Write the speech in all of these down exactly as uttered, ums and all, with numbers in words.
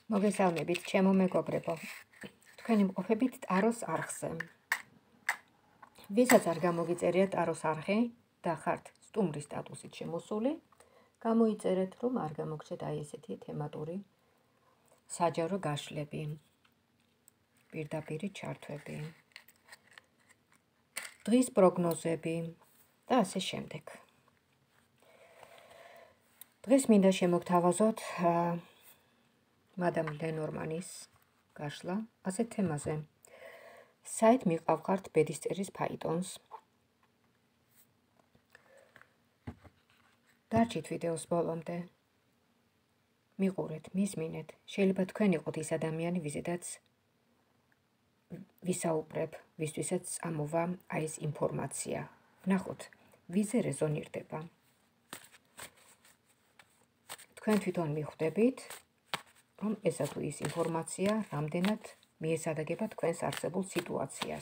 მოგესალმებით, ჩემო მეგობრებო. თქვენი მყოფებით ტაროს არხზე. ვისაც არ გამოგიწერია ტაროს არხი და ხართ სტუმრის სტატუსით შემოსული, გამოიწერეთ, რომ არ გამოგჩეთ აი ესეთი თემატური საჯარო გაშლები, პირდაპირი ჩართვები, დღის პროგნოზები და ასე შემდეგ. დღეს მინდა შემოგთავაზოთ მადამ ლენორმანის გაშლა ასეთ თემაზე. საით მიყავხართ ბედისწერის ფაიტონს. დარჩით ვიდეოს ბოლომდე. მიყურეთ, მისმინეთ. შეიძლება თქვენ იყოთ ის ადამიანი, ვიზედაც ვისაუბრებ, ვისთვისაც ამოვა აი ეს ინფორმაცია. ვნახოთ, ვიზე რეზონირდება. თქვენ თვითონ მიხვდებით, რომ ესა თუ ის ინფორმაცია რამდენად მიესადაგება თქვენს არსებულ სიტუაციას.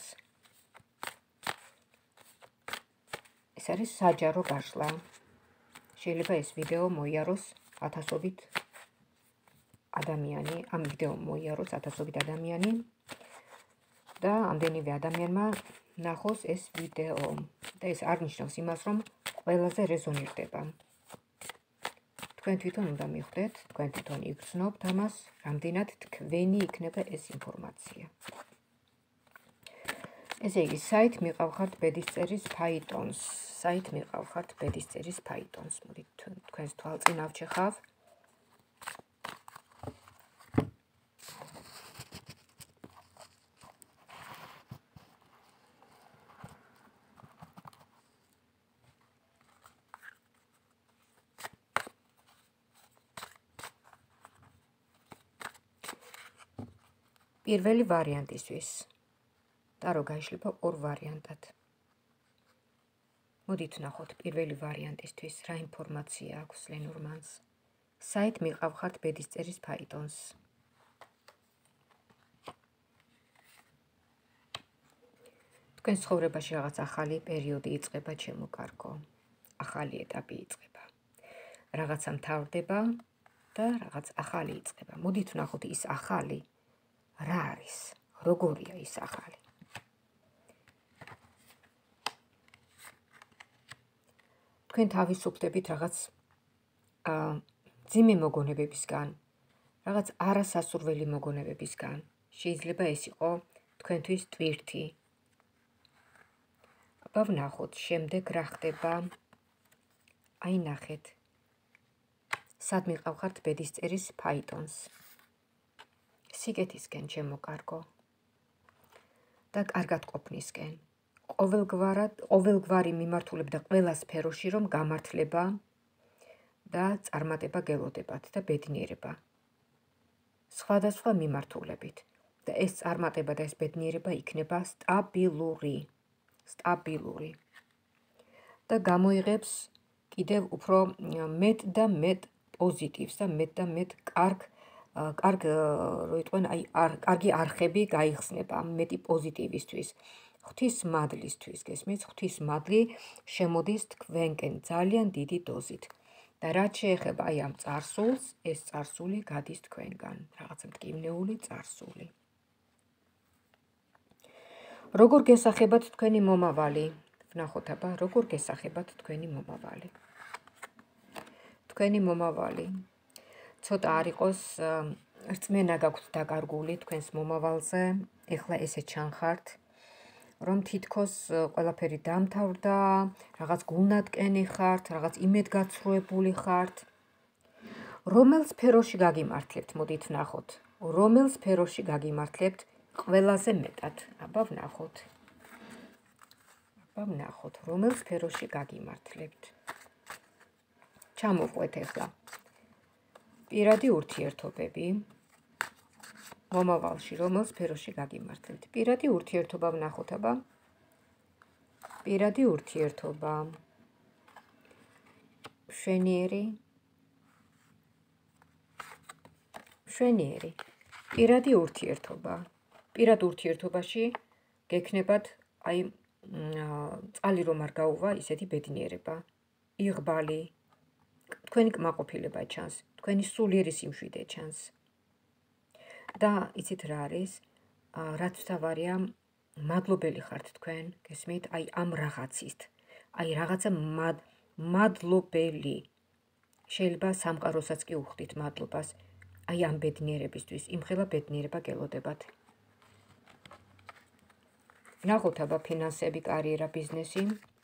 ეს არის საჯარო გაშლა. შეიძლება ეს ვიდეო მოიაროს ათასობით ადამიანი, ამ ვიდეო მოიაროს ათასობით ადამიანი და ამდენივე ადამიანმა ნახოს ეს ვიდეო. და ეს არ ნიშნავს იმას, რომ ყველაზე რეზონირდება. თქვენ თვითონ უნდა მიხვდეთ, თქვენ თვითონ იგრძნობთ ამას, რამდენად თქვენი იქნება ეს ინფორმაცია. ესე იგი, საით მიყავხართ ბედისწერის ფაიტონს. საით მიყავხართ ბედისწერის ფაიტონს. მოდით თქვენს თვალწინ ავჩეხავ. პირველი ვარიანტისთვის. ტარო გაიშლება ორ ვარიანტად. მოდით ვნახოთ პირველი ვარიანტისთვის რა ინფორმაცია აქვს ლენორმანს. საით მიყავხართ ბედისწერის ფაიტონს. თქვენ ცხოვრებაში რაღაც ახალი პერიოდი იწყება, ჩემო კარგო. ახალი ეტაპი იწყება. რაღაცა მთავრდება და რაღაც ახალი იწყება. მოდით ვნახოთ ის ახალი რა არის? როგორია ის ახალი? თქვენ თავისუფლდებით რაღაც ძიმე მოგონებებისგან, რაღაც არასასურველი მოგონებებისგან. შეიძლება ეს იყო თქვენთვის ტვირთი. აბა ვნახოთ, შემდეგ რა ხდება? აი ნახეთ. სად მიყავხართ ბედისწერის ფაიტონს? სიკეთისკენ, ჩემო კარგო. და კარგად ყოფნისკენ. ყოველგვარად, ყოველგვარი მიმართულებ და ყველა სფეროში რომ გამართლება და წარმატება გელოდებათ და ბედნიერება. სხვადასხვა მიმართულებით. და ეს წარმატება და ეს ბედნიერება იქნება სტაბილური. სტაბილური. და გამოიღებს კიდევ უფრო მეტ და მეტ პოზიტივს და მეტ და მეტ კარგ კარგ რო იტყვენ, აი კარგი არხები გაიხსნება მეტი პოზიტივისთვის. ღვთის მადლისთვის, გესმის? ღვთის მადლი შემოდის თქვენკენ ძალიან დიდი დოზით. და რაც შეეხება აი ამ წარსულს, ეს წარსული გადის თქვენგან, რაღაცა მტკივნეული წარსული. როგორ გესახებათ თქვენი მომავალი? ვნახოთ აბა, როგორ გესახებათ თქვენი მომავალი? თქვენი მომავალი ცოტა არ იყოს რწმენა გაქვთ დაკარგული თქვენს მომავალზე, ეხლა ესე ჩანხართ, რომ თითქოს ყველაფერი დამთავრდა, რაღაც გულნატკენი ხართ, რაღაც იმედგაცრუებული ხართ. რომელ სფეროში გაგიმართლებთ, მოდით ვნახოთ. რომელ სფეროში გაგიმართლებთ ყველაზე მეტად? აბა ვნახოთ. აბა ვნახოთ, რომელ სფეროში გაგიმართლებთ. ჩამოვყვეთ ეხლა. პირადი ურთიერთობები. მომავალში რომელ სფეროში გაგიმართლებთ? პირადი ურთიერთობა ვნახოთ აბა. პირადი ურთიერთობა. მშვენიერი. მშვენიერი. პირადი ურთიერთობა. პირად ურთიერთობაში გექნებათ აი წყალი რომ არ გაუვა, ისეთი ბედნიერება. იღბალი. თქვენი კმაყოფილება ჩანს, თქვენი სულიერი სიმშვიდე ჩანს. და იცით რა არის? რაც თავარია, მადლობელი ხართ თქვენ, გესმით? აი ამ რაღაცით. აი რაღაცა მადლობელი. შეიძლება სამყაროსაც კი უხდით მადლობას. აი ამ ბედნიერებისთვის, იმხელა ბედნიერება გელოდებათ. ნახოთ აბა ფინანსები, კარიერა, ბიზნესი.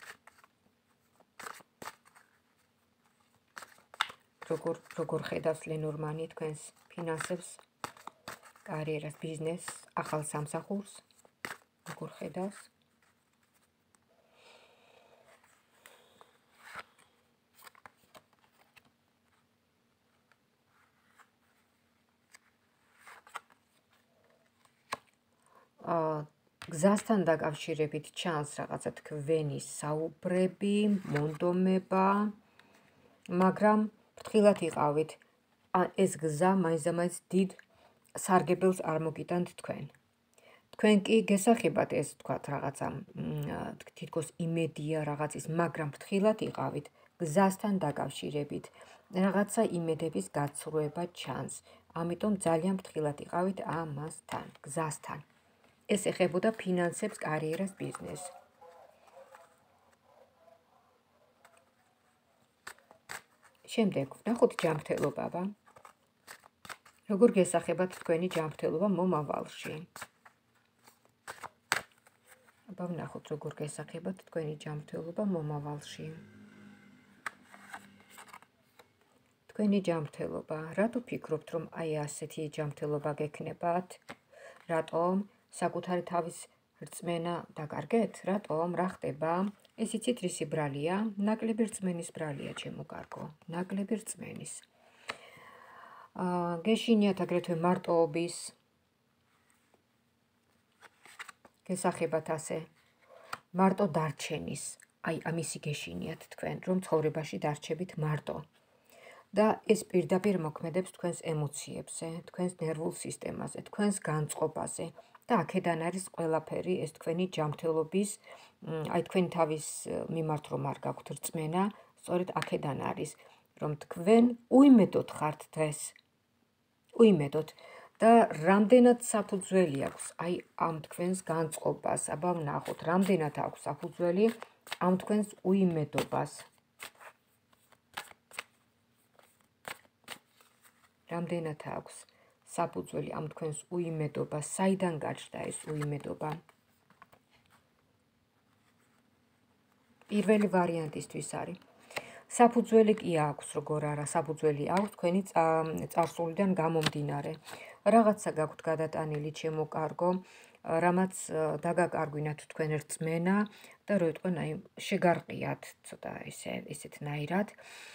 როგორ როგორ ხედავს ლენორმანი თქვენს ფინანსებს, კარიერას, ბიზნესს, ახალ სამსახურს, როგორ ხედავს? გზასთან დაკავშირებით ჩანს რაღაცა თქვენი საუბრები, მონდომება, მაგრამ ფრთხილად იყავით. ეს გზა მაინც-მაინც დიდ სარგებელს არ მოგიტანთ თქვენ. თქვენ კი გესახებათ ეს თქვათ რაღაცა თითქოს იმედია რაღაცის, მაგრამ ფრთხილად იყავით გზასთან დაკავშირებით. რაღაცა იმედების გაცრუება ჩანს. ამიტომ ძალიან ფრთხილად იყავით ამასთან, გზასთან. ეს ეხებოდა ფინანსებს, კარიერას, ბიზნესს. შემდეგ ვნახოთ ჯანმრთელობა. როგორ გესახებათ თქვენი ჯანმრთელობა მომავალში? აბა ვნახოთ როგორ გესახებათ თქვენი ჯანმრთელობა მომავალში. თქვენი ჯანმრთელობა, რატო ფიქრობთ რომ აი ასეთი ჯანმრთელობა გექნებათ? რატომ? საკუთარი თავის რწმენა დაკარგეთ? რატომ? რა ხდება? ეს იცით რისი ბრალია? ნაკლები რწმენის ბრალია, ჩემო კარგო, ნაკლები რწმენის. აა გეშინიათ აგრეთვე მარტოობის გესახებათ ასე. მარტო დარჩენის, აი ამისი გეშინიათ თქვენ, რომ ცხოვრებაში დარჩებით მარტო. და ეს პირდაპირ მოქმედებს თქვენს ემოციებზე, თქვენს ნერვულ სისტემაზე, თქვენს განწყობაზე. და აქედან არის ყველაფერი ეს თქვენი ჯანმრთელობის, აი თქვენი თავის მიმართ რომ არ გაქვთ რწმენა, სწორედ აქედან არის, რომ თქვენ უიმედოდ ხართ დღეს. უიმედოდ და რამდენად საფუძველი აქვს აი ამ თქვენს განწყობას, აბა ვნახოთ, რამდენად აქვს საფუძველი ამ თქვენს უიმედობას. რამდენად აქვს საფუძველი ამ თქვენს უიმედობას, საიდან გაჩნდა ეს უიმედობა? პირველი ვარიანტისთვის არის. საფუძველი კი აქვს, როგორ არა, საფუძველი აქვს თქვენი წარსულიდან გამომდინარე. რაღაცა გაქვთ გადატანილი, ჩემო კარგო, რამაც დაგაკარგვინათ თქვენ რწმენა და რო იტყვენ, აი შეგარყიათ ცოტა ესე ესეთნაირად.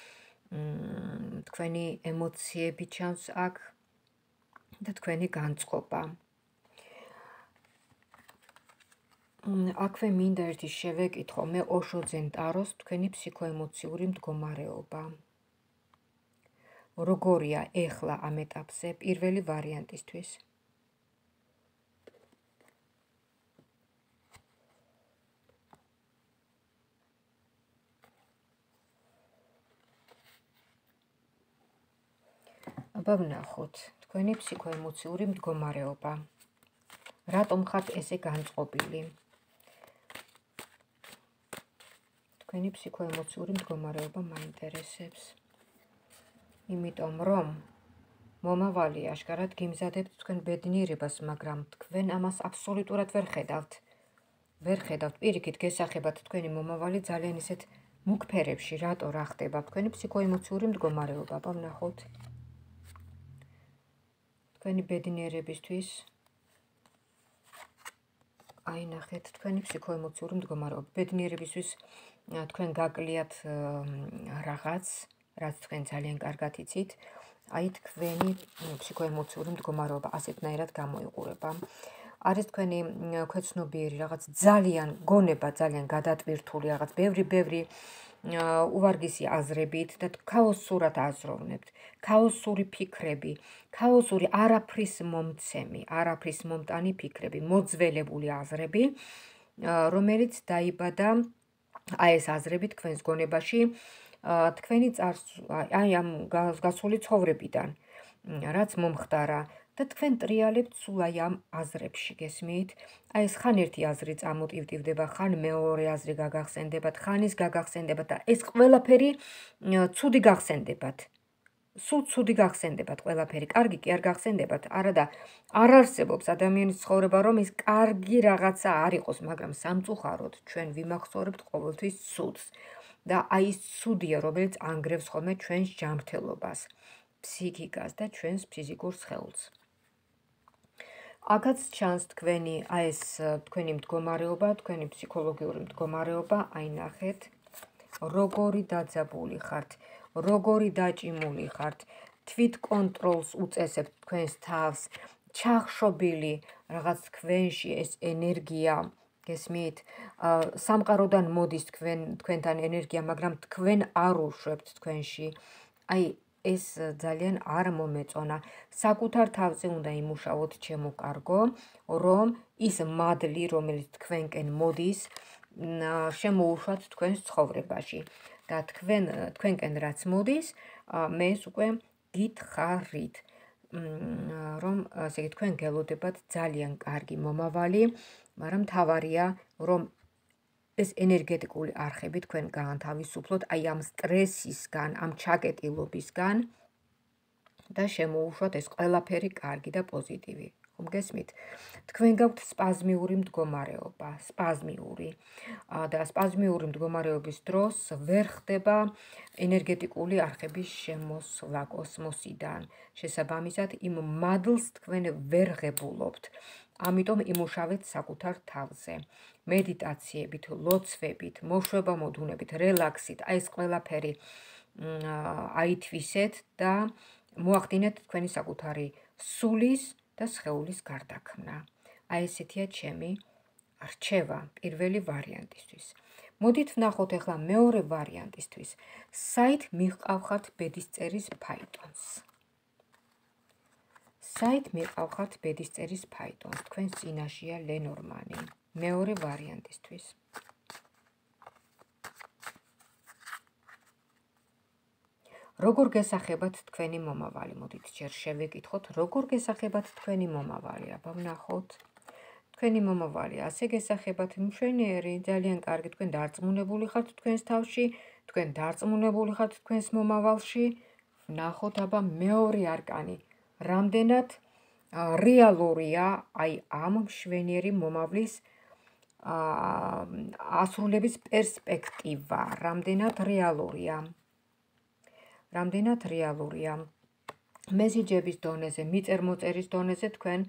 თქვენი ემოციები ჩანს აქ და თქვენი განწყობა. აქვე მინდა ერთი შევეკითხო, მე ოშო ძენტაროს თქვენი ფსიქოემოციური მდგომარეობა. როგორია ეხლა ამ ეტაპზე პირველი ვარიანტისთვის? აბა ვნახოთ, თქვენი ფსიქოემოციური მდგომარეობა. რატომ ხართ ესე განწყობილი? თქვენი ფსიქოემოციური მდგომარეობა მაინტერესებს. იმიტომ რომ მომავალი აშკარად გიმზადებთ თქვენ ბედნიერებას, მაგრამ თქვენ ამას აბსოლუტურად ვერ ხედავთ. ვერ ხედავთ, პირიქით გესახებათ თქვენი მომავალი ძალიან ისეთ მუქ ფერებში, რატო რა ხდება? თქვენი ფსიქოემოციური მდგომარეობა, აბა ვნახოთ. თქვენი ბედნიერებისთვის აი ნახეთ, თქვენი ფსიქოემოციური მდგომარეობა. ბედნიერებისთვის თქვენ გაკლიათ რაღაც, რაც თქვენ ძალიან კარგად იცით, აი თქვენი ფსიქოემოციური მდგომარეობა ასეთნაირად გამოიყურება. არის თქვენი ქვეცნობიერი რაღაც ძალიან გონება, ძალიან გადატვირთული რაღაც ბევრი-ბევრი უვარგისი აზრებით და ქაოსურად აზროვნებთ, ქაოსური ფიქრები, ქაოსური არაფრის მომცემი, არაფრის მომტანი ფიქრები, მოძველებული აზრები, რომელიც დაიბადა აი ეს აზრები თქვენს გონებაში თქვენი წარსული, აი ამ გასული ცხოვრებიდან, რაც მომხდარა და თქვენ ტრიალებთ სულ აი ამ აზრებში, გესმით? აი ეს ხან ერთი აზრი წამოტივტივდება, ხან მეორე აზრი გაგახსენდებათ, ხან ის გაგახსენდებათ და ეს ყველაფერი ცუდი გახსენდებათ. სულ ცუდი გახსენდებათ ყველაფერი. კარგი კი არ გახსენდებათ, არა და არ არსებობს ადამიანის ცხოვრება, რომ ის კარგი რაღაცა არ იყოს, მაგრამ სამწუხაროდ ჩვენ ვიმახსოვრებთ ყოველთვის ცუდს. და აი ეს ცუდია, რომელიც ანგრევს ხოლმე ჩვენს ჯანმრთელობას, ფსიქიკას და ჩვენს ფიზიკურ სხეულს. აქაც ჩანს თქვენი აი ეს თქვენი მდგომარეობა, თქვენი ფსიქოლოგიური მდგომარეობა, აი ნახეთ, როგორი დაძაბული ხართ, როგორი დაჭიმული ხართ, თვით კონტროლს უწესებთ თქვენს თავს, ჩახშობილი რაღაც თქვენში ეს ენერგია, გესმით? სამყაროდან მოდის თქვენ თქვენთან ენერგია, მაგრამ თქვენ არ უშვებთ თქვენში. აი ეს ძალიან არ მომეწონა. საკუთარ თავზე უნდა იმუშაოთ, ჩემო კარგო, რომ ის მადლი, რომელიც თქვენკენ მოდის, შემოუშვათ თქვენს ცხოვრებაში. და თქვენ თქვენკენ რაც მოდის, მე ეს უკვე გითხარით, რომ ასე იგი თქვენ გელოდებათ ძალიან კარგი მომავალი, მაგრამ მთავარია, რომ ეს ენერგეტიკული არხები თქვენ გაანთავისუფლოთ აი ამ სტრესისგან, ამ ჩაკეტილობისგან და შემოუშვათ ეს ყველაფერი კარგი და პოზიტივი. ხომ გესმით? თქვენ გაქვთ სპაზმიური მდგომარეობა, სპაზმიური და სპაზმიური მდგომარეობის დროს ვერ ხდება ენერგეტიკული არხების შემოსვლა კოსმოსიდან. შესაბამისად, იმ მადლს თქვენ ვერ ღებულობთ. ამიტომ იმუშავეთ საკუთარ თავზე. მედიტაციებით, ლოცვებით, მოშვება-მოდუნებით, რელაქსით, აი ეს ყველაფერი აითვისეთ და მოახდინეთ თქვენი საკუთარი სულის და სხეულის გარდაქმნა. აი ესეთია ჩემი რჩევა პირველი ვარიანტისთვის. მოდით ვნახოთ ახლა მეორე ვარიანტისთვის. საით მიყავხართ ბედისწერის ფაიტონს? საით მიყავხართ ბედისწერის ფაიტონს? თქვენ წინაშეა ლენორმანი. მეორე ვარიანტისთვის. როგორ გესახებათ თქვენი მომავალი? მოდით ჯერ შევეკითხოთ, როგორ გესახებათ თქვენი მომავალი? აბა ვნახოთ. თქვენი მომავალი ასე გესახებათ, მშვენიერი, ძალიან კარგი, თქვენ დარწმუნებული ხართ თქვენს თავში, თქვენ დარწმუნებული ხართ თქვენს მომავალში. ვნახოთ აბა მეორე არკანი. რამდენად რეალურია აი ამ მშვენიერი მომავლის ასრულების პერსპექტივა, რამდენად რეალურია. რამდენად რეალურია. მესიჯების დონეზე, მიწერ-მოწერის დონეზე თქვენ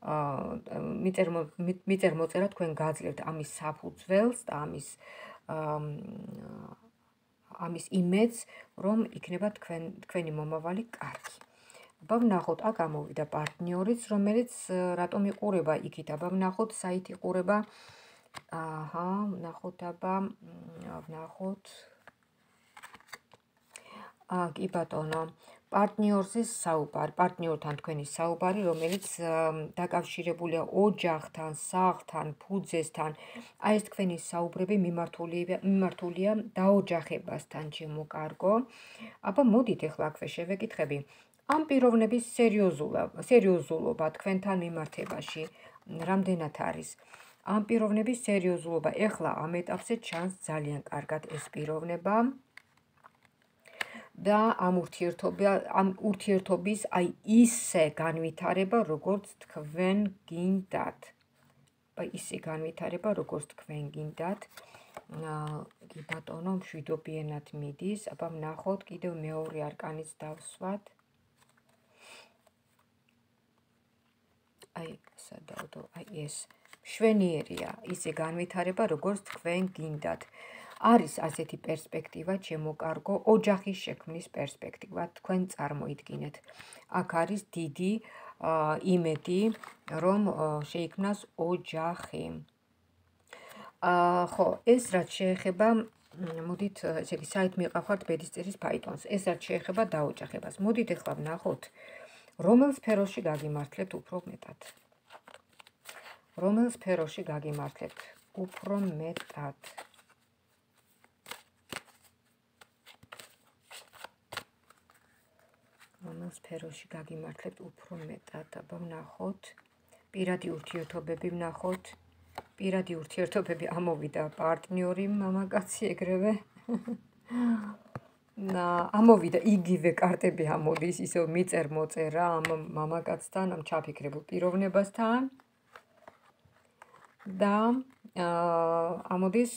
მიწერ-მოწერა თქვენ გაძლევთ ამის საფუძველს და ამის ამის იმედს, რომ იქნება თქვენ თქვენი მომავალი კარგი. აბა ვნახოთ, აქ ამოვიდა პარტნიორიც, რომელიც რატომ იყურება იქით? აბა ვნახოთ, საით იყურება. აჰა, ვნახოთ აბა, ვნახოთ. კი ბატონო, პარტნიორზე საუბარი, პარტნიორთან თქვენი საუბარი, რომელიც დაკავშირებულია ოჯახთან, სახლთან, ფუძესთან. აი ეს თქვენი საუბრები მიმართულია დაოჯახებასთან, ჩემო კარგო. აბა მოდით ახლა აქვე შევეკითხები. ამ პიროვნების სერიოზულობა თქვენთან მიმართებაში რამდენად არის? ამ პიროვნების სერიოზულობა ახლა ამ ეტაპზე ჩანს ძალიან კარგად ეს პიროვნება. და ამ ურთიერთობის აი ისე განვითარება, როგორც თქვენ გინდათ. ისე განვითარება, როგორც თქვენ გინდათ. კი ბატონო, მშვიდობიანად მიდის. აბა ვნახოთ, კიდევ მეორე არკანიც დავსვათ. აი, სადავდო, აი ეს მშვენიერია, ისე განვითარება, როგორც თქვენ გინდათ. არის ასეთი პერსპექტივა, ჩემო კარგო, ოჯახის შექმნის პერსპექტივა, თქვენ წარმოიდგინეთ. აქ არის დიდი იმედი, რომ შეიქმნას ოჯახი. ხო, ეს რაც შეეხება, მოდით, ესე იგი, საით მიყავხართ ბედისწერის ფაიტონს, ეს რაც შეეხება დაოჯახებას. მოდით ახლა ვნახოთ, რომელ სფეროში გაგიმართლებთ უფრო მეტად? რომელ სფეროში გაგიმართლებთ უფრო მეტად? რომელ სფეროში გაგიმართლებთ უფრო მეტად? აბა ვნახოთ. პირადი ურთიერთობები ვნახოთ. პირადი ურთიერთობები ამოვიდა პარტნიორი მამაკაცი ეგრევე. და ამოვიდა იგივე კარტები ამოდის, ისევ მიწერ მოწერა ამ მამაკაცთან, ამ ჩაფიქრებულ პიროვნებასთან. და ამოდის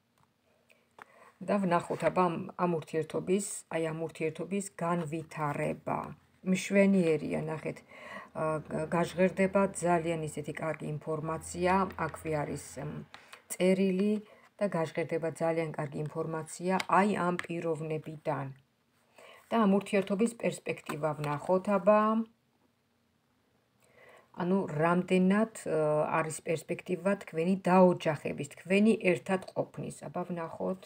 და ვნახოთ აბა ამ ურთიერთობის, აი ამ ურთიერთობის განვითარება. მშვენიერია, ნახეთ, გაჟღერდება ძალიან ისეთი კარგი ინფორმაცია, აქვე არის წერილი და გაჟღერდება ძალიან კარგი ინფორმაცია აი ამ პიროვნებიდან. და ამ ურთიერთობის პერსპექტივა ვნახოთ აბა. ანუ რამდენად არის პერსპექტივა თქვენი დაოჯახების, თქვენი ერთად ყოფნის. აბა ვნახოთ.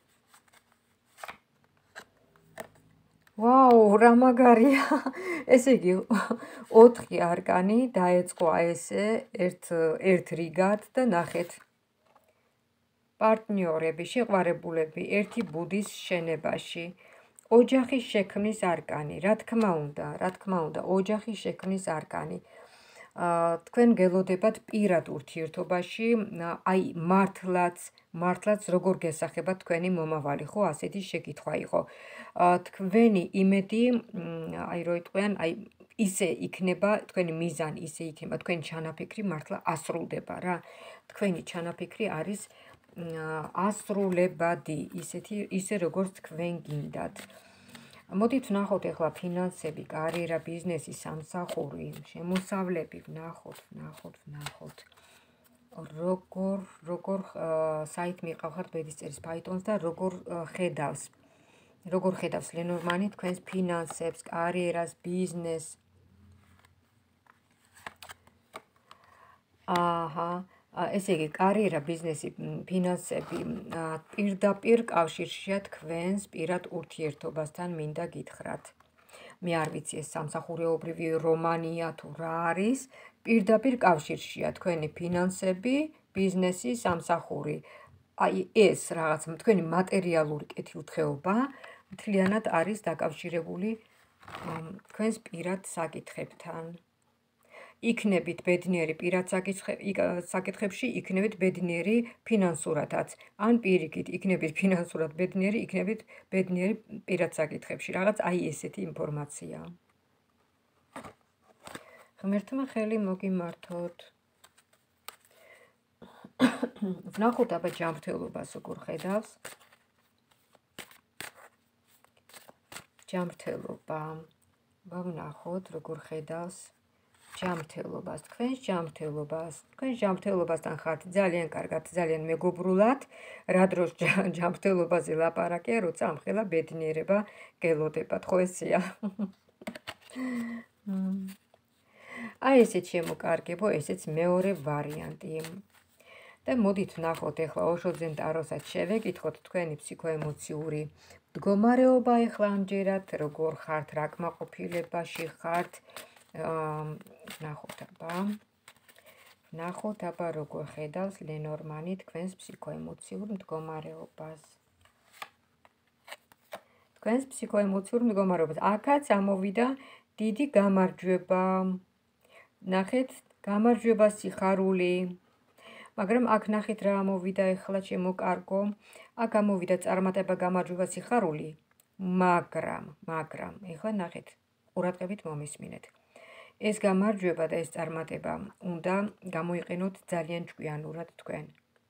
ვაუ, რა მაგარია. ესე იგი, ოთხი არკანი დაეწყო ესე ერთ ერთ რიგად და ნახეთ. პარტნიორები, შეყვარებულები, ერთი ბუდის შენებაში. ოჯახის შექმნის არკანი, რა თქმა უნდა, რა თქმა უნდა, ოჯახის შექმნის არკანი. თქვენ გელოდებათ პირად ურთიერთობაში, აი მართლაც, მართლაც როგორ გესახებათ თქვენი მომავალი, ხო, ასეთი შეკითხვა იყო. თქვენი იმედი, აი რო იტყვიან, აი ისე იქნება, თქვენი მიზანი ისე იქნება, თქვენი ჩანაფიქრი მართლა ასრულდება რა. თქვენი ჩანაფიქრი არის ასრულებადი, ისეთი ისე როგორც თქვენ გინდათ. მოდით ვნახოთ ახლა ფინანსები, კარიერა, ბიზნესი, სამსახური, შემოსავლები, ვნახოთ, ვნახოთ, ვნახოთ. როგორ, როგორ საით მიყავხართ ბედისწერის Python-ს და როგორ ხედავს, როგორ ხედავს ლენორმანი თქვენს ფინანსებს, კარიერას, ბიზნესს. აჰა, ესე იგი, კარიერა, ბიზნესი, ფინანსები პირდაპირ კავშირშია თქვენს პირად ურთიერთობასთან მინდა გითხრათ. მე არ ვიცი ეს სამსახურეობრივი რომანია თუ რა არის, პირდაპირ კავშირშია თქვენი ფინანსები, ბიზნესი, სამსახური. აი ეს რაღაც თქვენი მატერიალური კეთილდღეობა მთლიანად არის დაკავშირებული თქვენს პირად საკითხებთან. იქნებით ბედნიერი პირად საკითხებში, იქნებით ბედნიერი ფინანსურადაც. ან პირიქით, იქნებით ფინანსურად ბედნიერი, იქნებით ბედნიერი პირად საკითხებში. რაღაც აი ესეთი ინფორმაცია. ღმერთმა ხელი მოგიმართოთ. ვნახოთ აბა ჯანმრთელობას როგორ ხედავს. ჯანმრთელობა. ვნახოთ როგორ ხედავს. ჯანმრთელობას, თქვენს ჯანმრთელობას, თქვენს ჯანმრთელობასთან ხართ ძალიან კარგად, ძალიან მეგობრულად, რა დროს ჯანმრთელობაზე ლაპარაკია, როცა ამხელა ბედნიერება გელოდებათ, ხო ესეა? აი ესეც შემოკარგებო, ესეც მეორე ვარიანტი. და მოდით ვნახოთ ახლა ოშოძენ ტაროსაც შევეკითხოთ თქვენი ფსიქოემოციური მდგომარეობა ახლა ამჯერად, როგორ ხართ, რა კმაყოფილებაში ხართ. ვნახოთ აბა. ვნახოთ აბა როგორ ხედავს ლენორმანი თქვენს ფსიქოემოციურ მდგომარეობას. თქვენს ფსიქოემოციურ მდგომარეობას. აქაც ამოვიდა დიდი გამარჯვება. ნახეთ, გამარჯვება, სიხარული. მაგრამ აქ ნახეთ რა ამოვიდა ახლა ჩემო კარგო. აქ ამოვიდა წარმატება, გამარჯვება, სიხარული. მაგრამ, მაგრამ, ახლა ნახეთ, ყურადღებით მომისმინეთ. ეს გამარჯვება და ეს წარმატება უნდა გამოიყენოთ ძალიან ჭკვიანურად თქვენ.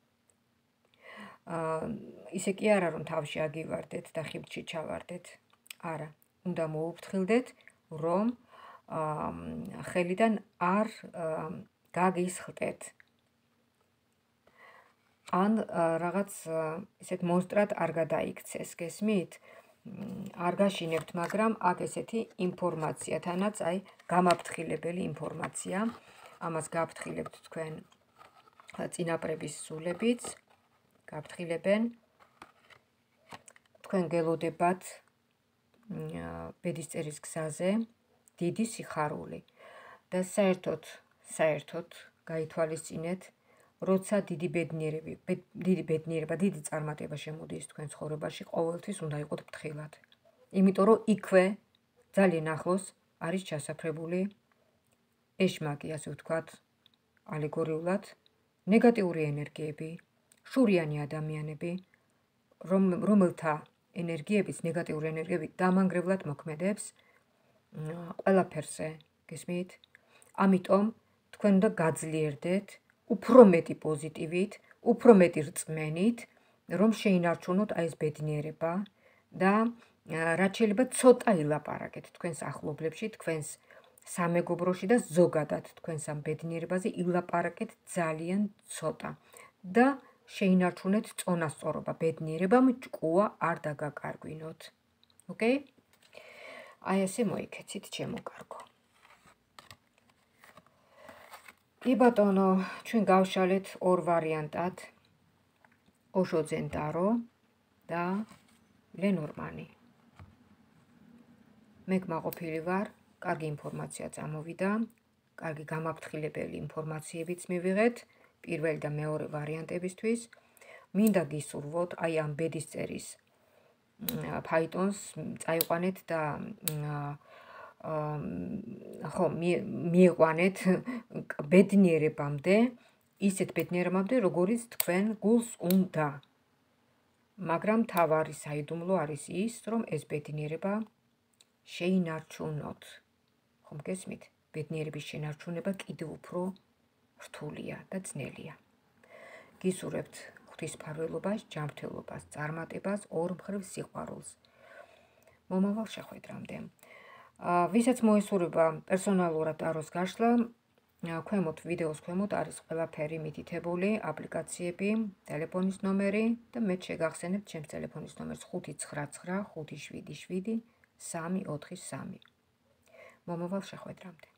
ისე კი არა რომ თავში აგივარდეთ და ხიბლში ჩავარდეთ. არა, უნდა მოუფრთხილდეთ, რომ ხელიდან არ გაგისხლტეთ. ან რაღაც ისეთ მონსტრად არ გადაიქცეს, გესმით? არ გაშინებთ, მაგრამ აქ ესეთი ინფორმაცია, თანაც აი გამაფრთხილებელი ინფორმაცია. ამას გაფრთხილებთ თქვენ წინაპრების სულებიც, გაფრთხილებენ. თქვენ გელოდებათ ბედისწერის გზაზე დიდი სიხარული. და საერთოდ, საერთოდ გაითვალისწინეთ, როცა დიდი ბედნიერები, დიდი ბედნიერება, დიდი წარმატება შემოდის თქვენ ცხოვრებაში, ყოველთვის უნდა იყოთ ფრთხილად. იმიტომ რომ იქვე ძალიან ახლოს არის ჩასაფრებული ეშმაკი, ასე ვთქვათ, ალეგორიულად, ნეგატიური ენერგიები, შურიანი ადამიანები, რომელთა ენერგიებიც, ნეგატიური ენერგიები დამანგრევლად მოქმედებს ყველაფერზე, გესმით? ამიტომ თქვენ უნდა გაძლიერდეთ უფრო მეტი პოზიტივით, უფრო მეტი რწმენით, რომ შეინარჩუნოთ აი ეს ბედნიერება და რაც შეიძლება ცოტა ილაპარაკეთ თქვენს ახლობლებში, თქვენს სამეგობროში და ზოგადად თქვენს ამ ბედნიერებაზე ილაპარაკეთ ძალიან ცოტა და შეინარჩუნეთ წონასწორობა, ბედნიერებამ ჭკუა არ დაგაკარგვინოთ. ოკეი? აი ესე მოიქეცით, ჩემო კარგო. კი ბატონო, ჩვენ გავშალეთ ორ ვარიანტად, ოშო ძენტარო და ლენორმანი. მე გმაყოფილი ვარ, კარგი ინფორმაცია წამოვიდა, კარგი გამაფრთხილებელი ინფორმაციებიც მივიღეთ, პირველი და მეორე ვარიანტებისთვის. მინდა გისურვოთ, აი ამ ბედისწერის ფაიტონს წაიყვანეთ და ხო, მიიყვანეთ ბედნიერებამდე, ისეთ ბედნიერებამდე, როგორიც თქვენ გულს უნდა. მაგრამ თავარი საიდუმლო არის ის, რომ ეს ბედნიერება შეინარჩუნოთ. ხომ გესმით? ბედნიერების შენარჩუნება კიდევ უფრო რთულია და ძნელია. გისურვებთ ღვთისმფარველობას, ჯანმრთელობას, წარმატებას, ორმხრივ სიყვარულს. მომავალ შეხვედრამდე. ვისაც მოესურვება პერსონალურად ტაროს გაშლა, ქვემოთ ვიდეოს ქვემოთ არის ყველაფერი მითითებული, აპლიკაციები, ტელეფონის ნომერი და მე შეგახსენებთ ჩემს ტელეფონის ნომერს ხუთი ცხრა ცხრა ხუთი შვიდი შვიდი სამი ოთხი სამი. მომავალ შეხვედრამდე.